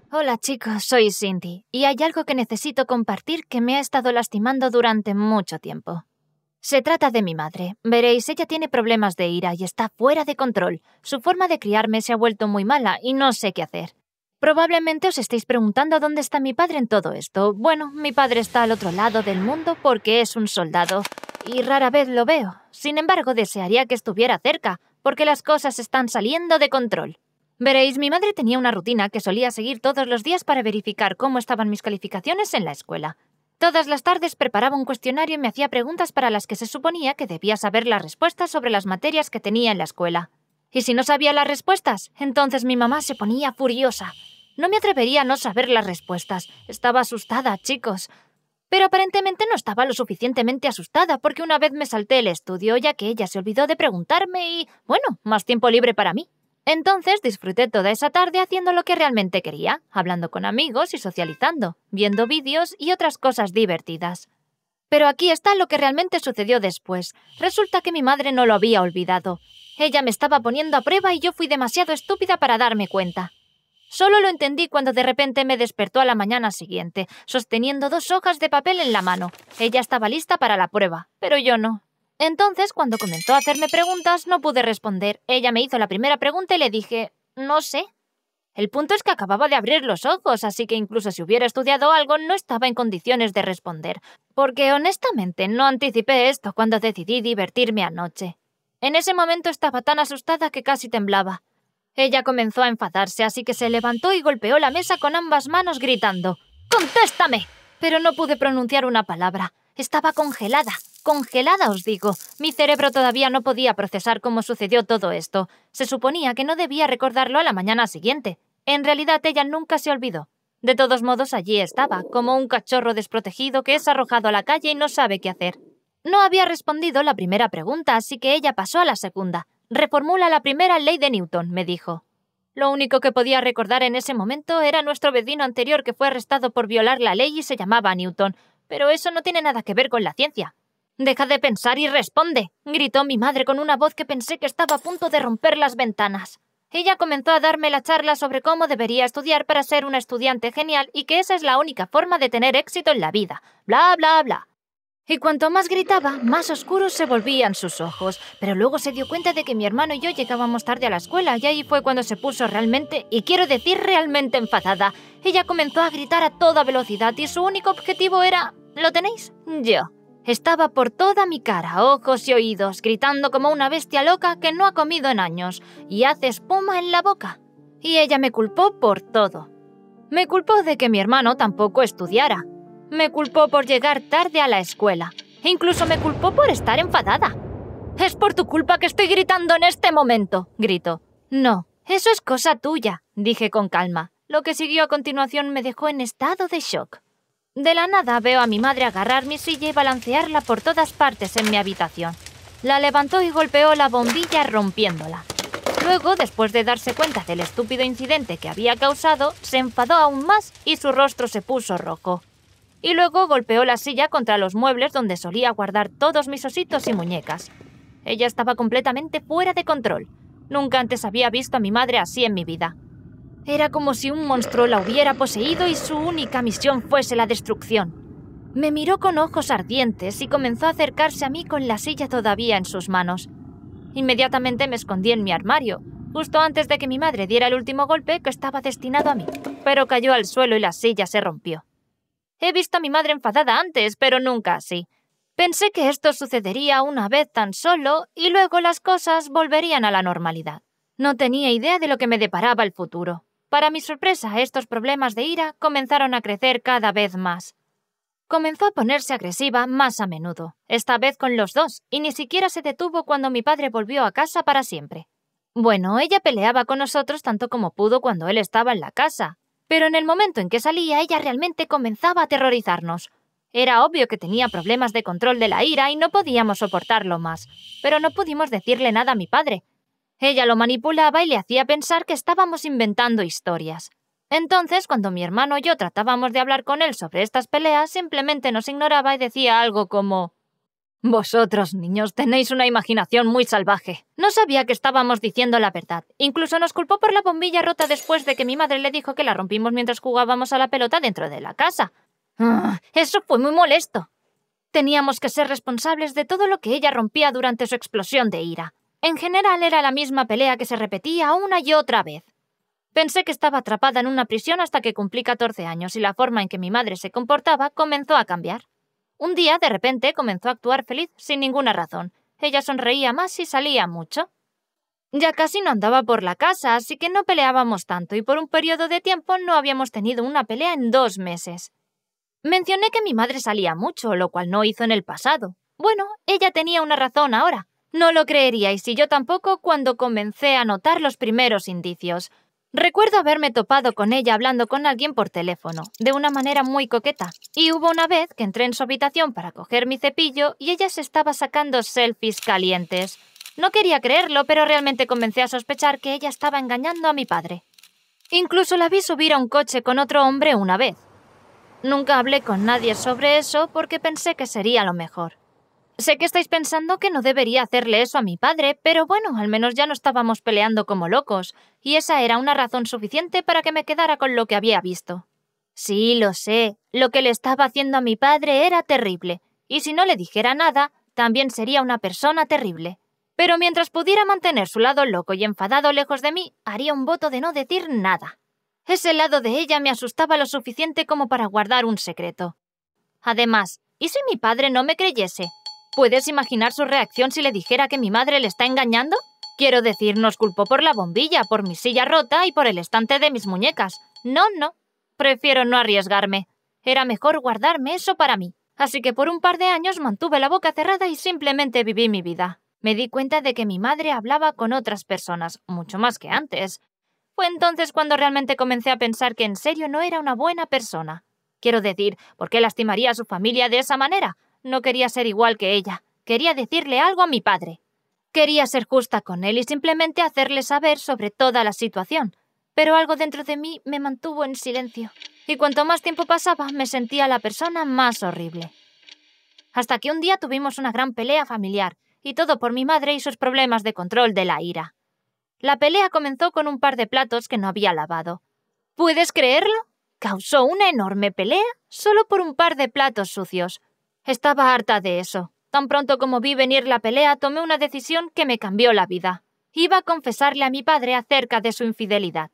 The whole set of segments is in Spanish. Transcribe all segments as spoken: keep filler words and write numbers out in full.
Hola chicos, soy Cindy, y hay algo que necesito compartir que me ha estado lastimando durante mucho tiempo. Se trata de mi madre. Veréis, ella tiene problemas de ira y está fuera de control. Su forma de criarme se ha vuelto muy mala y no sé qué hacer. Probablemente os estéis preguntando dónde está mi padre en todo esto. Bueno, mi padre está al otro lado del mundo porque es un soldado, y rara vez lo veo. Sin embargo, desearía que estuviera cerca, porque las cosas están saliendo de control. Veréis, mi madre tenía una rutina que solía seguir todos los días para verificar cómo estaban mis calificaciones en la escuela. Todas las tardes preparaba un cuestionario y me hacía preguntas para las que se suponía que debía saber las respuestas sobre las materias que tenía en la escuela. Y si no sabía las respuestas, entonces mi mamá se ponía furiosa. No me atrevería a no saber las respuestas. Estaba asustada, chicos. Pero aparentemente no estaba lo suficientemente asustada porque una vez me salté el estudio ya que ella se olvidó de preguntarme y, bueno, más tiempo libre para mí. Entonces disfruté toda esa tarde haciendo lo que realmente quería, hablando con amigos y socializando, viendo vídeos y otras cosas divertidas. Pero aquí está lo que realmente sucedió después. Resulta que mi madre no lo había olvidado. Ella me estaba poniendo a prueba y yo fui demasiado estúpida para darme cuenta. Solo lo entendí cuando de repente me despertó a la mañana siguiente, sosteniendo dos hojas de papel en la mano. Ella estaba lista para la prueba, pero yo no. Entonces, cuando comenzó a hacerme preguntas, no pude responder. Ella me hizo la primera pregunta y le dije, no sé. El punto es que acababa de abrir los ojos, así que incluso si hubiera estudiado algo, no estaba en condiciones de responder, porque honestamente no anticipé esto cuando decidí divertirme anoche. En ese momento estaba tan asustada que casi temblaba. Ella comenzó a enfadarse, así que se levantó y golpeó la mesa con ambas manos gritando, ¡contéstame! Pero no pude pronunciar una palabra. Estaba congelada. Congelada, os digo. Mi cerebro todavía no podía procesar cómo sucedió todo esto. Se suponía que no debía recordarlo a la mañana siguiente. En realidad, ella nunca se olvidó. De todos modos, allí estaba, como un cachorro desprotegido que es arrojado a la calle y no sabe qué hacer. No había respondido la primera pregunta, así que ella pasó a la segunda. Reformula la primera ley de Newton, me dijo. Lo único que podía recordar en ese momento era nuestro vecino anterior que fue arrestado por violar la ley y se llamaba Newton. Pero eso no tiene nada que ver con la ciencia. «Deja de pensar y responde», gritó mi madre con una voz que pensé que estaba a punto de romper las ventanas. Ella comenzó a darme la charla sobre cómo debería estudiar para ser una estudiante genial y que esa es la única forma de tener éxito en la vida. Bla, bla, bla. Y cuanto más gritaba, más oscuros se volvían sus ojos. Pero luego se dio cuenta de que mi hermano y yo llegábamos tarde a la escuela y ahí fue cuando se puso realmente, y quiero decir realmente enfadada. Ella comenzó a gritar a toda velocidad y su único objetivo era... ¿Lo tenéis? Yo. Estaba por toda mi cara, ojos y oídos, gritando como una bestia loca que no ha comido en años y hace espuma en la boca. Y ella me culpó por todo. Me culpó de que mi hermano tampoco estudiara. Me culpó por llegar tarde a la escuela. Incluso me culpó por estar enfadada. «Es por tu culpa que estoy gritando en este momento», gritó. «No, eso es cosa tuya», dije con calma. Lo que siguió a continuación me dejó en estado de shock. De la nada veo a mi madre agarrar mi silla y balancearla por todas partes en mi habitación. La levantó y golpeó la bombilla rompiéndola. Luego, después de darse cuenta del estúpido incidente que había causado, se enfadó aún más y su rostro se puso rojo. Y luego golpeó la silla contra los muebles donde solía guardar todos mis ositos y muñecas. Ella estaba completamente fuera de control. Nunca antes había visto a mi madre así en mi vida. Era como si un monstruo la hubiera poseído y su única misión fuese la destrucción. Me miró con ojos ardientes y comenzó a acercarse a mí con la silla todavía en sus manos. Inmediatamente me escondí en mi armario, justo antes de que mi madre diera el último golpe que estaba destinado a mí, pero cayó al suelo y la silla se rompió. He visto a mi madre enfadada antes, pero nunca así. Pensé que esto sucedería una vez tan solo y luego las cosas volverían a la normalidad. No tenía idea de lo que me deparaba el futuro. Para mi sorpresa, estos problemas de ira comenzaron a crecer cada vez más. Comenzó a ponerse agresiva más a menudo, esta vez con los dos, y ni siquiera se detuvo cuando mi padre volvió a casa para siempre. Bueno, ella peleaba con nosotros tanto como pudo cuando él estaba en la casa, pero en el momento en que salía, ella realmente comenzaba a aterrorizarnos. Era obvio que tenía problemas de control de la ira y no podíamos soportarlo más, pero no pudimos decirle nada a mi padre. Ella lo manipulaba y le hacía pensar que estábamos inventando historias. Entonces, cuando mi hermano y yo tratábamos de hablar con él sobre estas peleas, simplemente nos ignoraba y decía algo como Vosotros, niños, tenéis una imaginación muy salvaje. No sabía que estábamos diciendo la verdad. Incluso nos culpó por la bombilla rota después de que mi madre le dijo que la rompimos mientras jugábamos a la pelota dentro de la casa. Ah, eso fue muy molesto. Teníamos que ser responsables de todo lo que ella rompía durante su explosión de ira. En general era la misma pelea que se repetía una y otra vez. Pensé que estaba atrapada en una prisión hasta que cumplí catorce años y la forma en que mi madre se comportaba comenzó a cambiar. Un día, de repente, comenzó a actuar feliz sin ninguna razón. Ella sonreía más y salía mucho. Ya casi no andaba por la casa, así que no peleábamos tanto y por un periodo de tiempo no habíamos tenido una pelea en dos meses. Mencioné que mi madre salía mucho, lo cual no hizo en el pasado. Bueno, ella tenía una razón ahora. No lo creeríais y yo tampoco cuando comencé a notar los primeros indicios. Recuerdo haberme topado con ella hablando con alguien por teléfono, de una manera muy coqueta, y hubo una vez que entré en su habitación para coger mi cepillo y ella se estaba sacando selfies calientes. No quería creerlo, pero realmente comencé a sospechar que ella estaba engañando a mi padre. Incluso la vi subir a un coche con otro hombre una vez. Nunca hablé con nadie sobre eso porque pensé que sería lo mejor. Sé que estáis pensando que no debería hacerle eso a mi padre, pero bueno, al menos ya no estábamos peleando como locos, y esa era una razón suficiente para que me quedara con lo que había visto. Sí, lo sé, lo que le estaba haciendo a mi padre era terrible, y si no le dijera nada, también sería una persona terrible. Pero mientras pudiera mantener su lado loco y enfadado lejos de mí, haría un voto de no decir nada. Ese lado de ella me asustaba lo suficiente como para guardar un secreto. Además, ¿y si mi padre no me creyese? ¿Puedes imaginar su reacción si le dijera que mi madre le está engañando? Quiero decir, nos culpó por la bombilla, por mi silla rota y por el estante de mis muñecas. No, no. Prefiero no arriesgarme. Era mejor guardarme eso para mí. Así que por un par de años mantuve la boca cerrada y simplemente viví mi vida. Me di cuenta de que mi madre hablaba con otras personas, mucho más que antes. Fue entonces cuando realmente comencé a pensar que en serio no era una buena persona. Quiero decir, ¿por qué lastimaría a su familia de esa manera? No quería ser igual que ella. Quería decirle algo a mi padre. Quería ser justa con él y simplemente hacerle saber sobre toda la situación. Pero algo dentro de mí me mantuvo en silencio. Y cuanto más tiempo pasaba, me sentía la persona más horrible. Hasta que un día tuvimos una gran pelea familiar, y todo por mi madre y sus problemas de control de la ira. La pelea comenzó con un par de platos que no había lavado. ¿Puedes creerlo? Causó una enorme pelea solo por un par de platos sucios. Estaba harta de eso. Tan pronto como vi venir la pelea, tomé una decisión que me cambió la vida. Iba a confesarle a mi padre acerca de su infidelidad.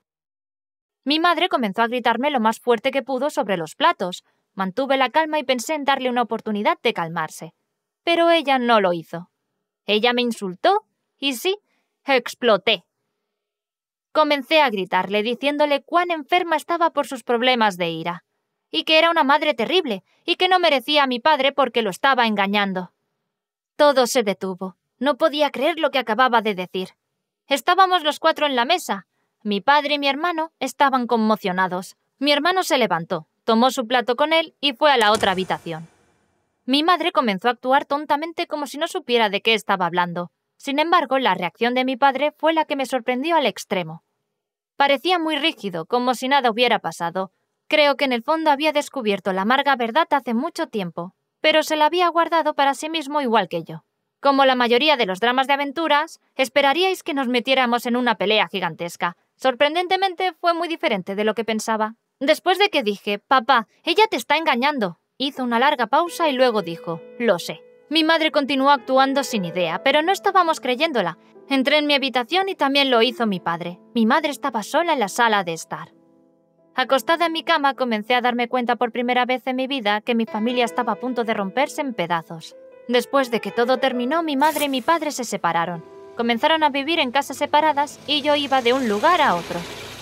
Mi madre comenzó a gritarme lo más fuerte que pudo sobre los platos. Mantuve la calma y pensé en darle una oportunidad de calmarse. Pero ella no lo hizo. Ella me insultó y sí, exploté. Comencé a gritarle diciéndole cuán enferma estaba por sus problemas de ira. Y que era una madre terrible, y que no merecía a mi padre porque lo estaba engañando. Todo se detuvo. No podía creer lo que acababa de decir. Estábamos los cuatro en la mesa. Mi padre y mi hermano estaban conmocionados. Mi hermano se levantó, tomó su plato con él y fue a la otra habitación. Mi madre comenzó a actuar tontamente como si no supiera de qué estaba hablando. Sin embargo, la reacción de mi padre fue la que me sorprendió al extremo. Parecía muy rígido, como si nada hubiera pasado. Creo que en el fondo había descubierto la amarga verdad hace mucho tiempo, pero se la había guardado para sí mismo igual que yo. Como la mayoría de los dramas de aventuras, esperaríais que nos metiéramos en una pelea gigantesca. Sorprendentemente, fue muy diferente de lo que pensaba. Después de que dije, «Papá, ella te está engañando», hizo una larga pausa y luego dijo, «Lo sé». Mi madre continuó actuando sin idea, pero no estábamos creyéndola. Entré en mi habitación y también lo hizo mi padre. Mi madre estaba sola en la sala de estar. Acostada en mi cama, comencé a darme cuenta por primera vez en mi vida que mi familia estaba a punto de romperse en pedazos. Después de que todo terminó, mi madre y mi padre se separaron. Comenzaron a vivir en casas separadas y yo iba de un lugar a otro.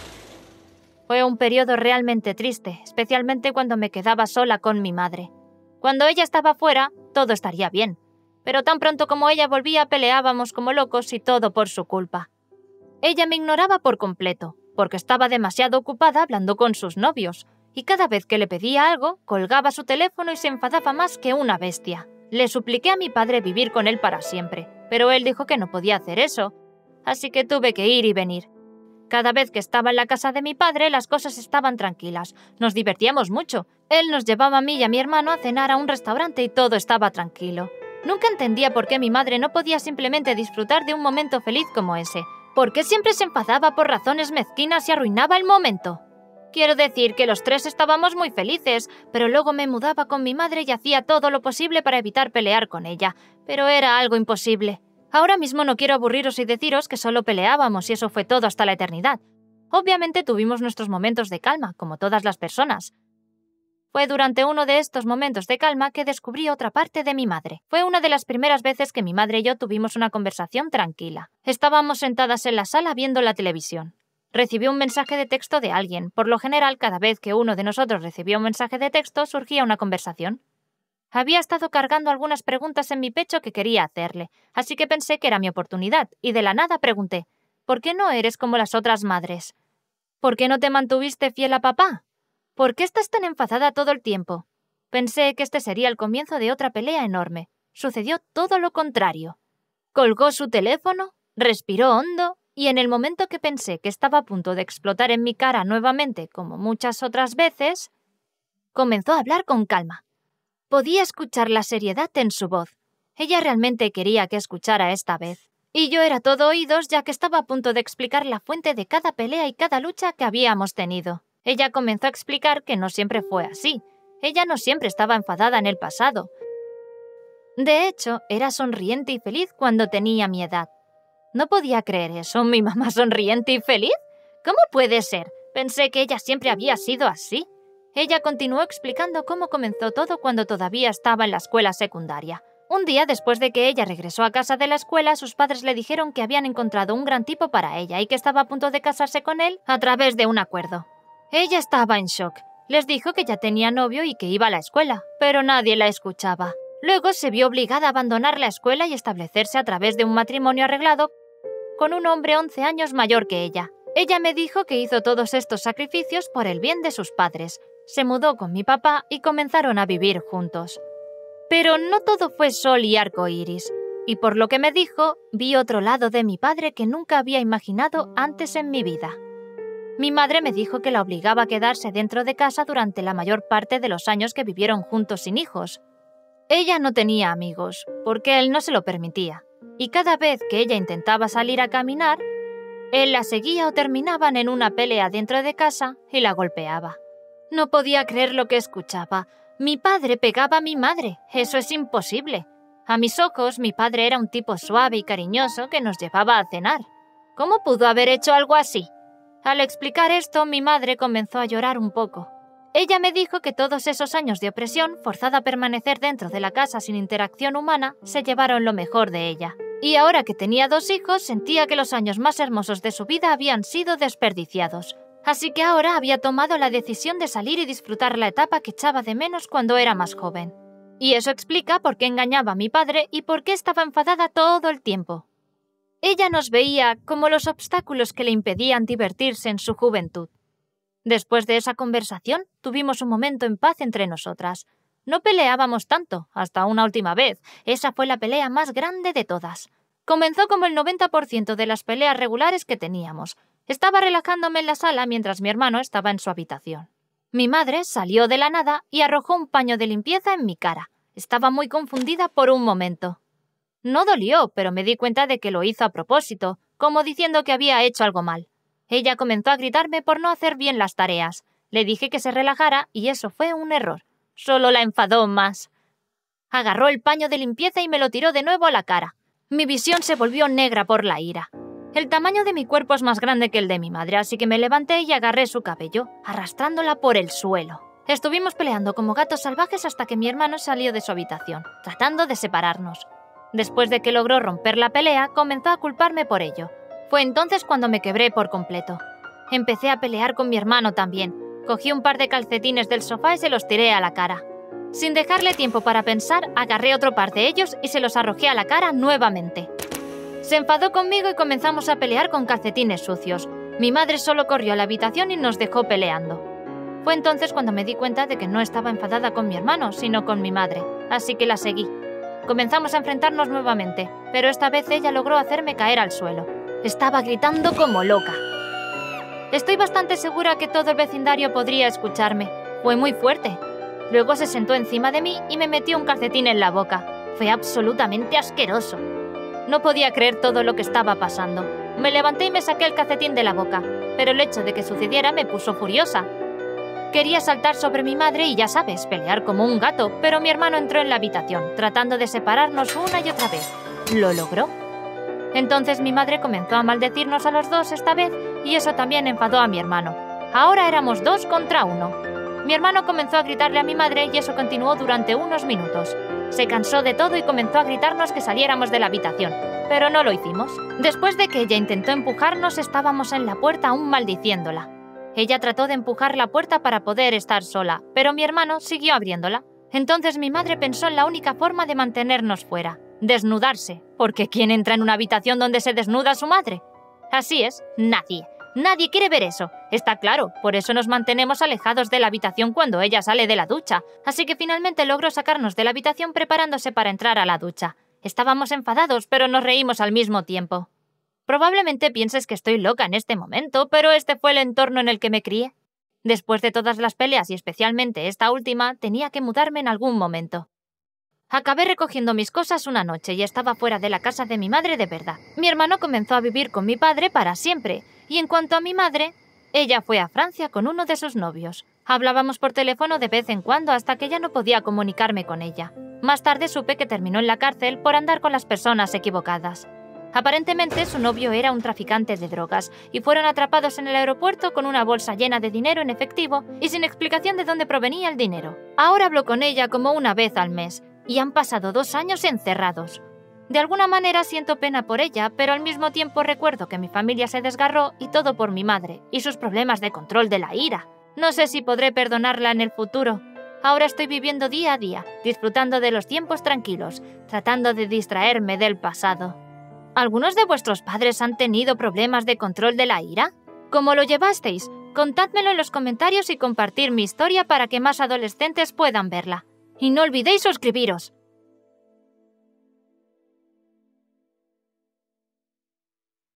Fue un periodo realmente triste, especialmente cuando me quedaba sola con mi madre. Cuando ella estaba fuera, todo estaría bien. Pero tan pronto como ella volvía, peleábamos como locos y todo por su culpa. Ella me ignoraba por completo, porque estaba demasiado ocupada hablando con sus novios, y cada vez que le pedía algo, colgaba su teléfono y se enfadaba más que una bestia. Le supliqué a mi padre vivir con él para siempre, pero él dijo que no podía hacer eso, así que tuve que ir y venir. Cada vez que estaba en la casa de mi padre, las cosas estaban tranquilas. Nos divertíamos mucho. Él nos llevaba a mí y a mi hermano a cenar a un restaurante y todo estaba tranquilo. Nunca entendía por qué mi madre no podía simplemente disfrutar de un momento feliz como ese. ¿Por qué siempre se enfadaba por razones mezquinas y arruinaba el momento? Quiero decir que los tres estábamos muy felices, pero luego me mudaba con mi madre y hacía todo lo posible para evitar pelear con ella, pero era algo imposible. Ahora mismo no quiero aburriros y deciros que solo peleábamos y eso fue todo hasta la eternidad. Obviamente tuvimos nuestros momentos de calma, como todas las personas. Fue durante uno de estos momentos de calma que descubrí otra parte de mi madre. Fue una de las primeras veces que mi madre y yo tuvimos una conversación tranquila. Estábamos sentadas en la sala viendo la televisión. Recibí un mensaje de texto de alguien. Por lo general, cada vez que uno de nosotros recibía un mensaje de texto, surgía una conversación. Había estado cargando algunas preguntas en mi pecho que quería hacerle, así que pensé que era mi oportunidad, y de la nada pregunté, ¿por qué no eres como las otras madres? ¿Por qué no te mantuviste fiel a papá? ¿Por qué estás tan enfadada todo el tiempo? Pensé que este sería el comienzo de otra pelea enorme. Sucedió todo lo contrario. Colgó su teléfono, respiró hondo, y en el momento que pensé que estaba a punto de explotar en mi cara nuevamente, como muchas otras veces, comenzó a hablar con calma. Podía escuchar la seriedad en su voz. Ella realmente quería que escuchara esta vez. Y yo era todo oídos ya que estaba a punto de explicar la fuente de cada pelea y cada lucha que habíamos tenido. Ella comenzó a explicar que no siempre fue así. Ella no siempre estaba enfadada en el pasado. De hecho, era sonriente y feliz cuando tenía mi edad. No podía creer eso, ¿mi mamá sonriente y feliz? ¿Cómo puede ser? Pensé que ella siempre había sido así. Ella continuó explicando cómo comenzó todo cuando todavía estaba en la escuela secundaria. Un día, después de que ella regresó a casa de la escuela, sus padres le dijeron que habían encontrado un gran tipo para ella y que estaba a punto de casarse con él a través de un acuerdo. Ella estaba en shock. Les dijo que ya tenía novio y que iba a la escuela, pero nadie la escuchaba. Luego se vio obligada a abandonar la escuela y establecerse a través de un matrimonio arreglado con un hombre once años mayor que ella. Ella me dijo que hizo todos estos sacrificios por el bien de sus padres. Se mudó con mi papá y comenzaron a vivir juntos. Pero no todo fue sol y arco iris, y por lo que me dijo, vi otro lado de mi padre que nunca había imaginado antes en mi vida. Mi madre me dijo que la obligaba a quedarse dentro de casa durante la mayor parte de los años que vivieron juntos sin hijos. Ella no tenía amigos, porque él no se lo permitía, y cada vez que ella intentaba salir a caminar, él la seguía o terminaban en una pelea dentro de casa y la golpeaba. No podía creer lo que escuchaba. Mi padre pegaba a mi madre. Eso es imposible. A mis ojos, mi padre era un tipo suave y cariñoso que nos llevaba a cenar. ¿Cómo pudo haber hecho algo así? Al explicar esto, mi madre comenzó a llorar un poco. Ella me dijo que todos esos años de opresión, forzada a permanecer dentro de la casa sin interacción humana, se llevaron lo mejor de ella. Y ahora que tenía dos hijos, sentía que los años más hermosos de su vida habían sido desperdiciados. Así que ahora había tomado la decisión de salir y disfrutar la etapa que echaba de menos cuando era más joven. Y eso explica por qué engañaba a mi padre y por qué estaba enfadada todo el tiempo. Ella nos veía como los obstáculos que le impedían divertirse en su juventud. Después de esa conversación, tuvimos un momento en paz entre nosotras. No peleábamos tanto, hasta una última vez. Esa fue la pelea más grande de todas. Comenzó como el noventa por ciento de las peleas regulares que teníamos. Estaba relajándome en la sala mientras mi hermano estaba en su habitación. Mi madre salió de la nada y arrojó un paño de limpieza en mi cara. Estaba muy confundida por un momento. No dolió, pero me di cuenta de que lo hizo a propósito, como diciendo que había hecho algo mal. Ella comenzó a gritarme por no hacer bien las tareas. Le dije que se relajara y eso fue un error. Solo la enfadó más. Agarró el paño de limpieza y me lo tiró de nuevo a la cara. Mi visión se volvió negra por la ira. El tamaño de mi cuerpo es más grande que el de mi madre, así que me levanté y agarré su cabello, arrastrándola por el suelo. Estuvimos peleando como gatos salvajes hasta que mi hermano salió de su habitación, tratando de separarnos. Después de que logró romper la pelea, comenzó a culparme por ello. Fue entonces cuando me quebré por completo. Empecé a pelear con mi hermano también. Cogí un par de calcetines del sofá y se los tiré a la cara. Sin dejarle tiempo para pensar, agarré otro par de ellos y se los arrojé a la cara nuevamente. Se enfadó conmigo y comenzamos a pelear con calcetines sucios. Mi madre solo corrió a la habitación y nos dejó peleando. Fue entonces cuando me di cuenta de que no estaba enfadada con mi hermano, sino con mi madre, así que la seguí. Comenzamos a enfrentarnos nuevamente, pero esta vez ella logró hacerme caer al suelo. Estaba gritando como loca. Estoy bastante segura que todo el vecindario podría escucharme. Fue muy fuerte. Luego se sentó encima de mí y me metió un calcetín en la boca. Fue absolutamente asqueroso. No podía creer todo lo que estaba pasando. Me levanté y me saqué el calcetín de la boca, pero el hecho de que sucediera me puso furiosa. Quería saltar sobre mi madre y, ya sabes, pelear como un gato, pero mi hermano entró en la habitación, tratando de separarnos una y otra vez. Lo logró. Entonces mi madre comenzó a maldecirnos a los dos esta vez y eso también enfadó a mi hermano. Ahora éramos dos contra uno. Mi hermano comenzó a gritarle a mi madre y eso continuó durante unos minutos. Se cansó de todo y comenzó a gritarnos que saliéramos de la habitación, pero no lo hicimos. Después de que ella intentó empujarnos, estábamos en la puerta aún maldiciéndola. Ella trató de empujar la puerta para poder estar sola, pero mi hermano siguió abriéndola. Entonces mi madre pensó en la única forma de mantenernos fuera: desnudarse, porque ¿quién entra en una habitación donde se desnuda a su madre? Así es, nadie. Nadie quiere ver eso. Está claro, por eso nos mantenemos alejados de la habitación cuando ella sale de la ducha. Así que finalmente logró sacarnos de la habitación preparándose para entrar a la ducha. Estábamos enfadados, pero nos reímos al mismo tiempo. Probablemente pienses que estoy loca en este momento, pero este fue el entorno en el que me crié. Después de todas las peleas y especialmente esta última, tenía que mudarme en algún momento. Acabé recogiendo mis cosas una noche y estaba fuera de la casa de mi madre de verdad. Mi hermano comenzó a vivir con mi padre para siempre, y en cuanto a mi madre, ella fue a Francia con uno de sus novios. Hablábamos por teléfono de vez en cuando hasta que ya no podía comunicarme con ella. Más tarde supe que terminó en la cárcel por andar con las personas equivocadas. Aparentemente su novio era un traficante de drogas y fueron atrapados en el aeropuerto con una bolsa llena de dinero en efectivo y sin explicación de dónde provenía el dinero. Ahora hablo con ella como una vez al mes y han pasado dos años encerrados. De alguna manera siento pena por ella, pero al mismo tiempo recuerdo que mi familia se desgarró y todo por mi madre y sus problemas de control de la ira. No sé si podré perdonarla en el futuro. Ahora estoy viviendo día a día, disfrutando de los tiempos tranquilos, tratando de distraerme del pasado. ¿Algunos de vuestros padres han tenido problemas de control de la ira? ¿Cómo lo llevasteis? Contádmelo en los comentarios y compartir mi historia para que más adolescentes puedan verla. Y no olvidéis suscribiros.